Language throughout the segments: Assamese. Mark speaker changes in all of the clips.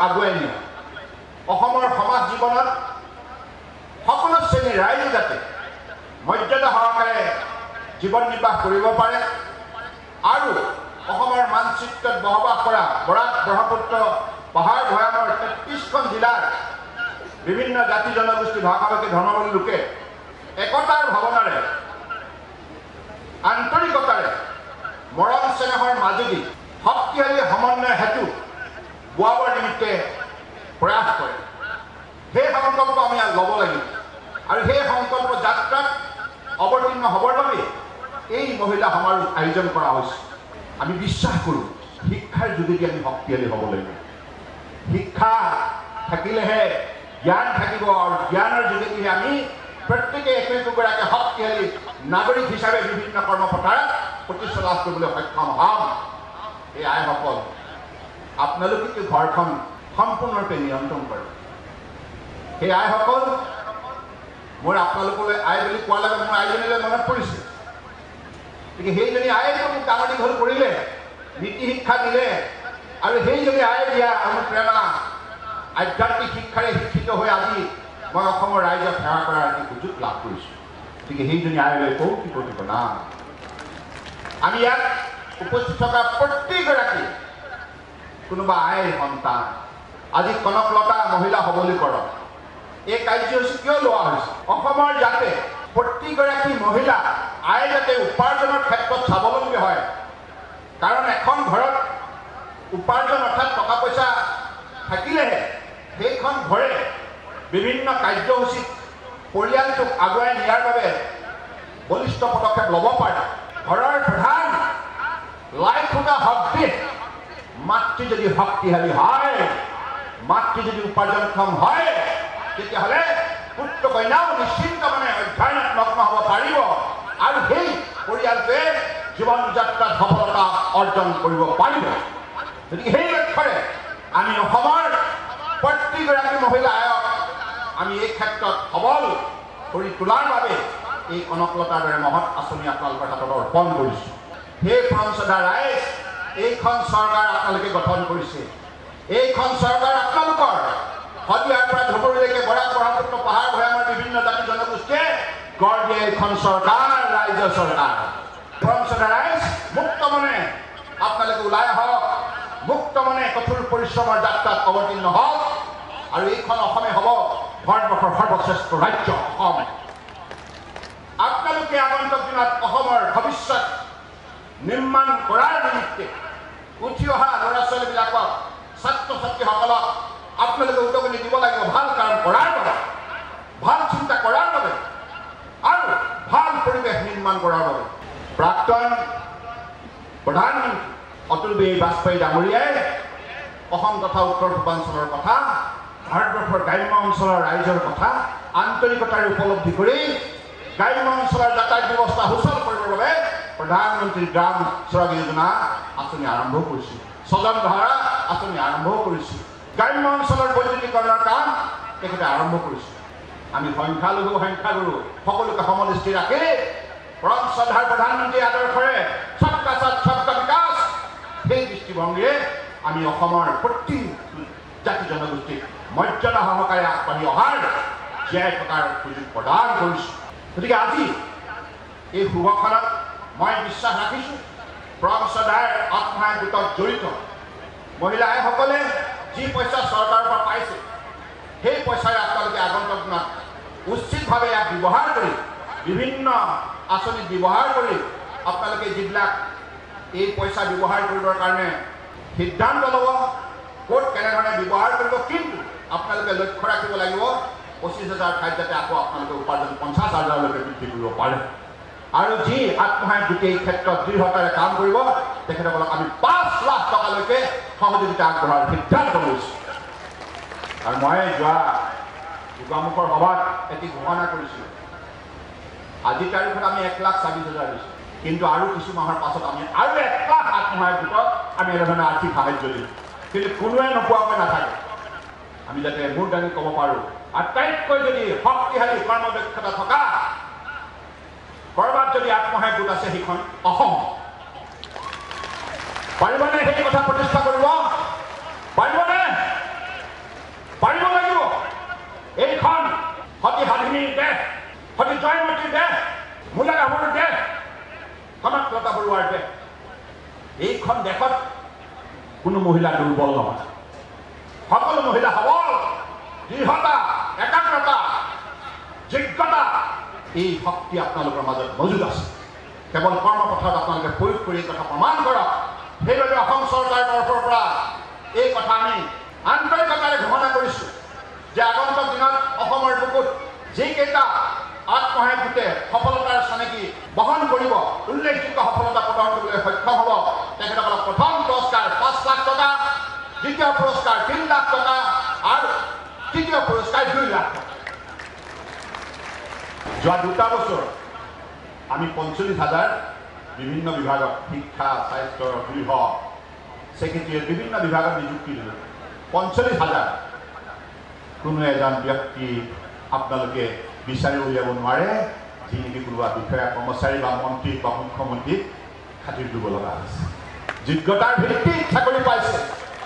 Speaker 1: আগুৱাই নিয়ে অসমৰ সমাজ জীৱনত সকলো শ্ৰেণীৰ ৰাইজ যাতে মৰ্যাদা সহকাৰে জীৱন নিৰ্বাহ কৰিব পাৰে আৰু অসমৰ মানচিত্ৰত বসবাস কৰা বৰাক ব্ৰহ্মপুত্ৰ পাহাৰ ভৈয়ামৰ ৩৩খন জিলাৰ বিভিন্ন জাতি জনগোষ্ঠী ভাষা ভাষী ধৰ্মাৱলী লোকে একতাৰ ভাৱনাৰে আন্তৰিকতাৰে মৰম চেনেহৰ মাজেদি শক্তিশালী সমন্বয় হেতু বোৱাবৰ নিমিত্তে প্ৰয়াস কৰে সেই সংকল্প আমি ল'ব লাগিব আৰু সেই সংকল্প যাত্ৰাত অৱতীৰ্ণ হ'বৰ বাবে এই মহিলা সমাৰোহ আয়োজন কৰা হৈছে আমি বিশ্বাস কৰোঁ শিক্ষাৰ যোগেদি আমি শক্তিশালী হ'ব লাগিব শিক্ষা থাকিলেহে জ্ঞান থাকিব আৰু জ্ঞানৰ যোগেদিহে আমি প্ৰত্যেকে একোগৰাকী শক্তিশালী নাগৰিক হিচাপে বিভিন্ন কৰ্মপথাৰত প্ৰতিষ্ঠা লাভ কৰিবলৈ সক্ষম হ'ম এই আইসকল আপোনালোকে ঘৰখন সম্পূৰ্ণৰূপে নিয়ন্ত্ৰণ কৰে সেই আইসকল মোৰ আপোনালোকলৈ আই বুলি কোৱাৰ লগে মোৰ আইজনীলৈ মনত পৰিছে গতিকে সেইজনী আয়ে মোক ডাঙৰ দীঘল কৰিলে নীতি শিক্ষা দিলে আৰু সেইজনী আয়ে দিয়া অনুপ্ৰেৰণা আধ্যাত্মিক শিক্ষাৰে শিক্ষিত হৈ আজি মই অসমৰ ৰাইজক সেৱা কৰাৰ এটি সুযোগ লাভ কৰিছোঁ গতিকে সেইজনী আইলৈ কৌটি কৌটি প্ৰণাম আমি ইয়াত উপস্থিত থকা প্ৰত্যেকগৰাকী কোনোবা আইৰ সন্তান আজি কনকলতা মহিলা সবলীকৰণ এই কাৰ্যসূচী কিয় লোৱা হৈছে অসমৰ যাতে প্ৰত্যেকগৰাকী মহিলা আই যাতে উপাৰ্জনৰ ক্ষেত্ৰত স্বাৱলম্বী হয় কাৰণ এখন ঘৰত উপাৰ্জন অৰ্থাৎ টকা পইচা থাকিলেহে সেইখন ঘৰে বিভিন্ন কাৰ্যসূচীত পৰিয়ালটোক আগুৱাই নিয়াৰ বাবে বলিষ্ঠ পদক্ষেপ ল'ব পাৰে ঘৰৰ প্ৰধান লাই খুটা শক্তি মাতৃ যদি শক্তিশালী হয় মাতৃ যদি উপাৰ্জনক্ষম হয় তেতিয়াহ'লে পুত্ৰ কন্যাও নিশ্চিন্ত মানে অধ্যয়নত মগ্ন হ'ব পাৰিব আৰু সেই পৰিয়ালটোৱে জীৱন যাত্ৰাত সফলতা অৰ্জন কৰিব পাৰিব গতিকে সেই লক্ষ্যৰে আমি অসমৰ প্ৰত্যেকগৰাকী মহিলা আয়ক আমি এই ক্ষেত্ৰত সবল কৰি তোলাৰ বাবে এই কনকলতাৰ দৰে মহৎ আঁচনি আপোনালোকৰ হাতত অৰ্পণ কৰিছোঁ সেই সংসদা ৰাইজ এইখন চৰকাৰ আপোনালোকে গঠন কৰিছে এইখন চৰকাৰ আপোনালোকৰ শদিয়াৰ পৰা ধুবুৰীলৈকে বৰাক ব্ৰহ্মপুত্ৰ পাহাৰ ভৈয়ামৰ বিভিন্ন জাতি জনগোষ্ঠীয়ে গঢ় দিয়ে এইখন চৰকাৰ ৰাইজৰ চৰকাৰ সংসদা ৰাইজ মুক্ত মনে আপোনালোকে ওলাই আহক মুক্ত মনে কঠোৰ পৰিশ্ৰমৰ যাত্ৰাত অৱতীৰ্ণ হওক আৰু এইখন অসমে হ'ব ভাৰতবৰ্ষৰ সৰ্বশ্ৰেষ্ঠ ৰাজ্য অসম আপোনালোকে আগন্তুক দিনত অসমৰ ভৱিষ্যত নিৰ্মাণ কৰাৰ নিমিত্তে উঠি অহা ল'ৰা ছোৱালীবিলাকক ছাত্ৰ ছাত্ৰীসকলক আপোনালোকে উদগনি দিব লাগিব ভাল কাম কৰাৰ বাবে ভাল চিন্তা কৰাৰ বাবে আৰু ভাল পৰিৱেশ নিৰ্মাণ কৰাৰ বাবে প্ৰাক্তন প্ৰধানমন্ত্ৰী অতুল বিহাৰী বাজপেয়ী ডাঙৰীয়াই অসম তথা উত্তৰ পূৰ্বাঞ্চলৰ কথা ভাৰতবৰ্ষৰ গ্ৰাম্য অঞ্চলৰ ৰাইজৰ কথা আন্তৰিকতাৰে উপলব্ধি কৰি গ্ৰাম্য অঞ্চলৰ যাতায়াত ব্যৱস্থা সুচল কৰিবৰ বাবে প্ৰধানমন্ত্ৰী গ্ৰাম সড়ক যোজনা আঁচনি আৰম্ভ কৰিছিল স্বজন ধাৰা আঁচনি আৰম্ভ কৰিছিল গ্ৰাম্য অঞ্চলৰ বৈদ্যুতিকৰণৰ কাম তেখেতে আৰম্ভ কৰিছিল আমি সংখ্যালঘু সংখ্যাগুৰু সকলোকে সমদৃষ্টি ৰাখি পৰম শ্ৰদ্ধাৰ প্ৰধানমন্ত্ৰী আদৰ্শৰে সবকা সাথ সবকা বিকাশ সেই দৃষ্টিভংগীৰে আমি অসমৰ প্ৰতি জাতি জনগোষ্ঠীক মৰ্যাদা সহকাৰে আগবাঢ়ি অহাৰ জীয়াই থকাৰ সুযোগ প্ৰদান কৰিছোঁ গতিকে আজি এই শুভক্ষণত মই বিশ্বাস ৰাখিছোঁ পৰম শ্ৰদ্ধাৰ আত্মসহায়ক গোটত জড়িত মহিলা আইসকলে যি পইচা চৰকাৰৰ পৰা পাইছে সেই পইচাৰে আপোনালোকে আগন্তুক দিনত উচিতভাৱে ইয়াক ব্যৱহাৰ কৰি বিভিন্ন আঁচনিত ব্যৱহাৰ কৰি আপোনালোকে যিবিলাক এই পইচা ব্যৱহাৰ কৰিবৰ কাৰণে সিদ্ধান্ত ল'ব ক'ত কেনেধৰণে ব্যৱহাৰ কৰিব কিন্তু আপোনালোকে লক্ষ্য ৰাখিব লাগিব ২৫,০০০ ঠাইত যাতে আকৌ আপোনালোকে উপাৰ্জন ৫০,০০০লৈকে বৃদ্ধি কৰিব পাৰে আৰু যি আত্মসহায়ক গোটেই এই ক্ষেত্ৰত দৃঢ়তাৰে কাম কৰিব তেখেতসকলক আমি ৫ লাখ টকালৈকে সহযোগিতা আগবঢ়োৱাৰ সিদ্ধান্ত লৈছোঁ আৰু মই যোৱা গোগামুখৰ সভাত এটি ঘোষণা কৰিছিলোঁ আজিৰ তাৰিখত আমি ১,২৬,০০০ দিছোঁ কিন্তু আৰু কিছু মাহৰ পাছত আমি আৰু ১ লাখ আত্মসহায়ক গোটক আমি এনেধৰণে আৰ্থিক সাহায্য দিম কিন্তু কোনোৱে নোপোৱাকৈ নাথাকে আমি যাতে মূৰ দাঙি ক'ব পাৰোঁ আটাইতকৈ যদি শক্তিশালী কৰ্মদক্ষতা থকা কৰবাত যদি আত্মসহায়ক গোট আছে সেইখন অসম পাৰিবনে সেই কথা প্ৰতিষ্ঠা কৰিব পাৰিবনে পাৰিব লাগিব। এইখন সতী সাধিনীৰ দেশ, সতী জয়মতীৰ দেশ, মূলা গাভৰুৰ দেশ, কনকলতা বৰুৱাৰ দেশ। এইখন দেশত কোনো মহিলা দুৰ্বল নহয়, সকলো মহিলা সবল, দৃঢ়তা, একাগ্ৰতা, যোগ্যতা, এই শক্তি আপোনালোকৰ মাজত মজুদ আছে। কেৱল কৰ্মপথাৰত আপোনালোকে প্ৰয়োগ কৰি এই কথা প্ৰমাণ কৰক। সেইবাবে অসম চৰকাৰৰ তৰফৰ পৰা এই কথা আমি আন্তৰিকতাৰে ঘোষণা কৰিছোঁ যে আগন্তুক দিনত অসমৰ বুকুত যিকেইটা আত্মসহায়ক গোটে সফলতাৰ চানেকি বহন কৰিব, উল্লেখযোগ্য সফলতা প্ৰদান কৰিবলৈ সক্ষম হ'ব, তেখেতসকলক প্ৰথম পুৰস্কাৰ 5 লাখ টকা, দ্বিতীয় পুৰস্কাৰ 3 লাখ টকা আৰু তৃতীয় পুৰস্কাৰ 2 লাখ টকা। যোৱা 2টা বছৰ আমি 45,000 বিভিন্ন বিভাগত, শিক্ষা, স্বাস্থ্য, গৃহ, ছেক্ৰেটেৰিয়েট, বিভিন্ন বিভাগত নিযুক্তি দিলোঁ। 45,000 কোনো এজন ব্যক্তি আপোনালোকে বিচাৰি উলিয়াব নোৱাৰে যি নেকি কোনোবা বিষয়া, কৰ্মচাৰী বা মন্ত্ৰী বা মুখ্যমন্ত্ৰীক খাতিৰ দিব লগা হৈছে। যোগ্যতাৰ ভিত্তিত চাকৰি পাইছে।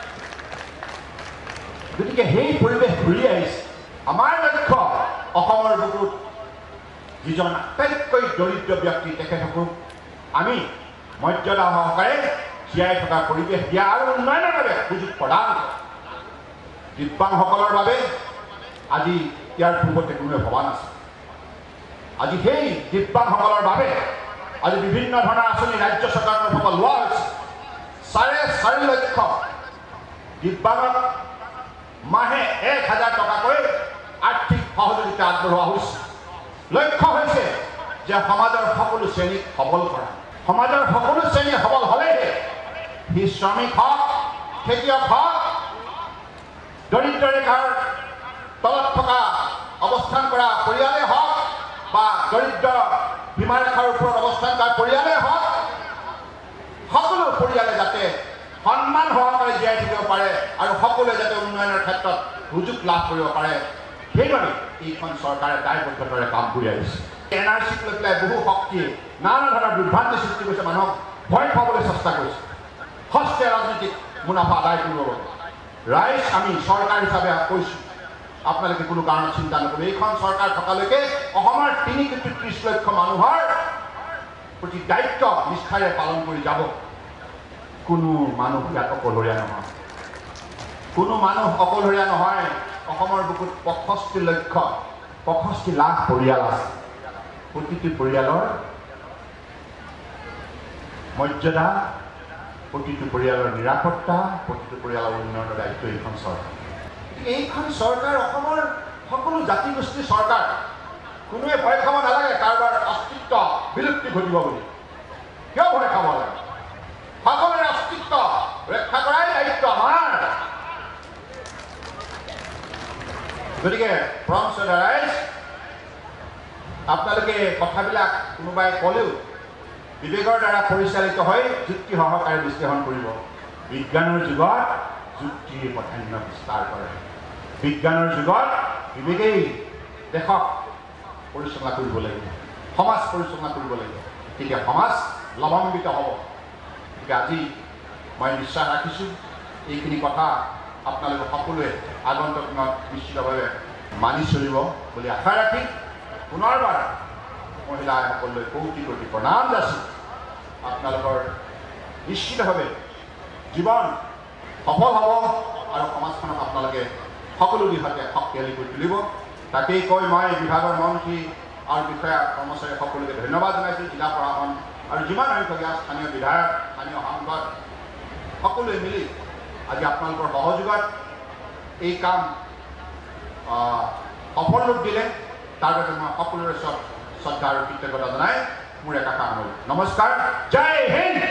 Speaker 1: গতিকে সেই পৰিৱেশ ঘূৰি আহিছে। আমাৰ লক্ষ্য অসমৰ বুকুত যিজন আটাইতকৈ দৰিদ্ৰ ব্যক্তি, তেখেতসকলক আমি মৰ্যাদা সহকাৰে জীয়াই থকা পৰিৱেশ দিয়া আৰু উন্নয়নৰ বাবে সুযোগ প্ৰদান কৰা। দিব্যাংগসকলৰ বাবে আজি ইয়াৰ পূৰ্বতে কোনোৱে ভবা নাছিল। আজি সেই দিব্যাংগসকলৰ বাবে আজি বিভিন্ন ধৰণৰ আঁচনি ৰাজ্য চৰকাৰৰ তৰফৰ পৰা লোৱা হৈছে। 4.5 লক্ষ দিব্যাংগক মাহে 1,000 টকাকৈ আৰ্থিক সহযোগিতা আগবঢ়োৱা হৈছে। লক্ষ্য হৈছে যে সমাজৰ সকলো শ্ৰেণীক সবল কৰা। সমাজৰ সকলো শ্ৰেণী সবল হ'লেহে সি শ্ৰমিক হওক, খেতিয়ক হওক, দৰিদ্ৰ ৰেখাৰ তলত থকা অৱস্থান কৰা পৰিয়ালেই হওক বা দৰিদ্ৰ সীমাৰেখাৰ ওপৰত অৱস্থান কৰা পৰিয়ালেই হওক, সকলো পৰিয়ালে যাতে সন্মান সহকাৰে জীয়াই থাকিব পাৰে আৰু সকলোৱে যাতে উন্নয়নৰ ক্ষেত্ৰত সুযোগ লাভ কৰিব পাৰে, সেইবাবে এইখন চৰকাৰে দায়বদ্ধতাৰে কাম কৰি আহিছে। NRCক লৈ পেলাই বহু শক্তিয়ে নানা ধৰণৰ বিভ্ৰান্তি সৃষ্টি কৰিছে, মানুহক ভয় খুৱাবলৈ চেষ্টা কৰিছে, হস্তে ৰাজনীতিক মুনাফা আদায় কৰিব বাবে। ৰাইজ আমি চৰকাৰ হিচাপে কৈছোঁ, আপোনালোকে কোনো কাৰণত চিন্তা নকৰিব। এইখন চৰকাৰ থকালৈকে অসমৰ 3,30 লক্ষ মানুহৰ প্ৰতি দায়িত্ব নিষ্ঠাৰে পালন কৰি যাব। কোনো মানুহ ইয়াত অকলশৰীয়া নহয়, কোনো মানুহ অকলশৰীয়া নহয়। অসমৰ বুকুত 65 লাখ পৰিয়াল আছে। প্ৰতিটো পৰিয়ালৰ মৰ্যাদা, প্ৰতিটো পৰিয়ালৰ নিৰাপত্তা, প্ৰতিটো পৰিয়ালৰ উন্নয়নৰ দায়িত্ব এইখন চৰকাৰ। এইখন চৰকাৰ অসমৰ সকলো জাতি গোষ্ঠীৰ চৰকাৰ। কোনোৱে ভয় খাব নালাগে কাৰোবাৰ অস্তিত্ব বিলুপ্তি ঘটিব বুলি। কিয় ভয় খাব লাগে? সকলোৰে অস্তিত্ব ৰক্ষা কৰাই দায়িত্ব আমাৰ। গতিকে ফ্ৰম ৰাইজ, আপোনালোকে কথাবিলাক কোনোবাই ক'লেও বিবেকৰ দ্বাৰা পৰিচালিত হৈ যুক্তি সহকাৰে বিশ্লেষণ কৰিব। বিজ্ঞানৰ যুগত যুক্তিৰ প্ৰাধান্য বিস্তাৰ কৰে। বিজ্ঞানৰ যুগত বিবেকেই দেশক পৰিচালনা কৰিব লাগিব, সমাজ পৰিচালনা কৰিব লাগিব, তেতিয়া সমাজ লাভান্বিত হ'ব। গতিকে আজি মই বিশ্বাস ৰাখিছোঁ এইখিনি কথা আপোনালোকে সকলোৱে আগন্তুক দিনত নিশ্চিতভাৱে মানি চলিব বুলি আশা ৰাখি পুনৰবাৰ মহিলা আইসকললৈ কোটি কোটি প্ৰণাম যাচি আপোনালোকৰ নিশ্চিতভাৱে জীৱন সফল হ'ব আৰু সমাজখনক আপোনালোকে সকলো দিশতে শক্তিশালী কৰি তুলিব। তাকেই কৈ মই বিভাগৰ মন্ত্ৰী আৰু বিষয়া কৰ্মচাৰী সকলোকে ধন্যবাদ জনাইছোঁ। জিলা প্ৰশাসন আৰু যিমান সংখ্যক স্থানীয় বিধায়ক, স্থানীয় সাংসদ সকলোৱে মিলি আজি আপোনালোকৰ সহযোগত এই কাম সফল ৰূপ দিলে, তাৰ বাবে মই সকলোৰে শ্ৰদ্ধা আৰু কৃতজ্ঞতা জনাই মোৰ এটা কাম হ'ল। নমস্কাৰ, জয় হিন্দ।